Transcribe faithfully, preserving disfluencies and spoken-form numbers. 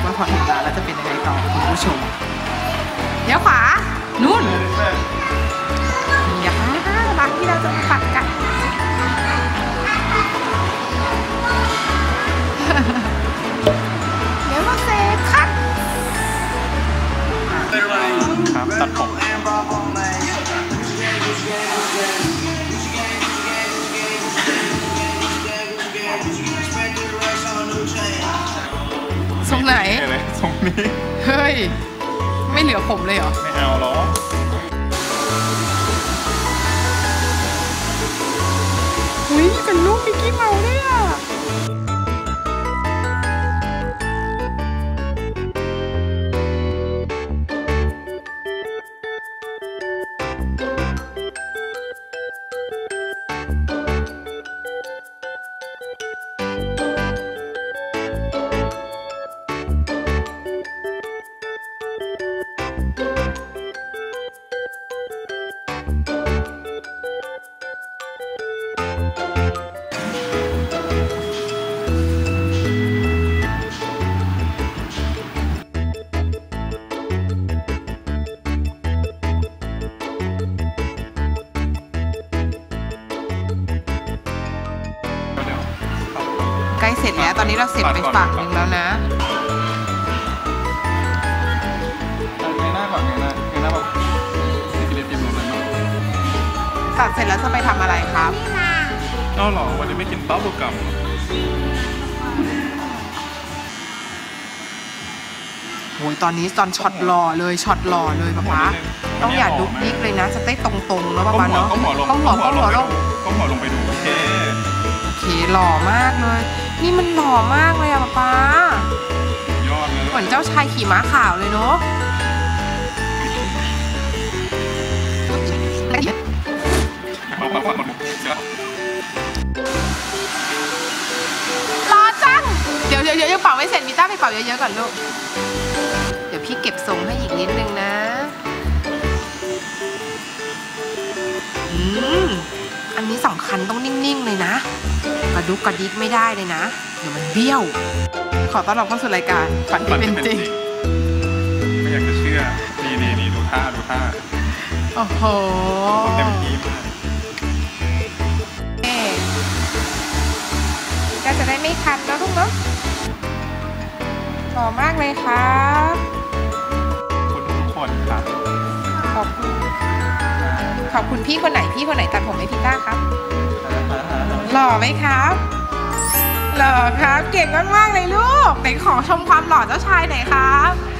ว่าพอถึงร้านแล้วจะเป็นยังไงต่อคุณผู้ชมเดี๋ยวขวานู่นอย่าพลาดร้านที่เราจะปัดกันเดี๋ยวมาเซฟคัดครับตัดผมทรงไหนทรงนี้เฮ้ยไม่เหลือผมเลยเหรอไม่เอาหรออุ้ยเป็นลูกมิกกี้เมาส์ด้วยอ่ะใกล้เสร็จแล้วตอนนี้เราเสร็จไปฝั่งหนึ่งแล้วนะเงยหน้าก่อนเงยหน้าเงยหน้าแบบกิเลสพิมพ์ลงเลยตัดเสร็จแล้วจะไปทำอะไรครับอ้าวหรอวันนี้ไม่กินบับเบิ้ลกัมโอ้ยตอนนี้ตอนช็อตหล่อเลยช็อตหล่อเลยป๊าป๊าต้องอย่าดุ๊กดิ๊กเลยนะจะได้ตรงๆแล้วป๊าป๊าเนาะต้องหัวลงต้องหัวต้องหัวลงต้องหัวลงไปดูโอเคโอเคหล่อมากเลยนี่มันหล่อมากเลยอะป๊าป๊ายอดเลยเหมือนเจ้าชายขี่ม้าขาวเลยเนาะรอจังเดี๋ยวเดี๋ยวเดี๋ยวยังเป่าไม่เสร็จมีต้าไปเป่าเยอะๆก่อนลูกเดี๋ยวพี่เก็บทรงให้อีกนิดนึงนะอืมอันนี้สำคัญต้องนิ่งๆเลยนะกระดุกกระดิกไม่ได้เลยนะเดี๋ยวมันเบี้ยวขอต้อนรับเข้าสู่รายการฝันที่เป็นจริงไม่อยากจะเชื่อนี่นี่นี่ดูท่าดูท่าโอ้โหเต็มที่มากก็จะได้ไม่คันแล้วลูกเนาะหล่อมากเลยครับคุณทุกคนครับขอบคุณขอบคุณพี่คนไหนพี่คนไหนตัดผมให้พี่ต้าครับหล่อไหมครับหล่อครับเก่งมากๆเลยลูกไหนขอชมความหล่อเจ้าชายหน่อยครับ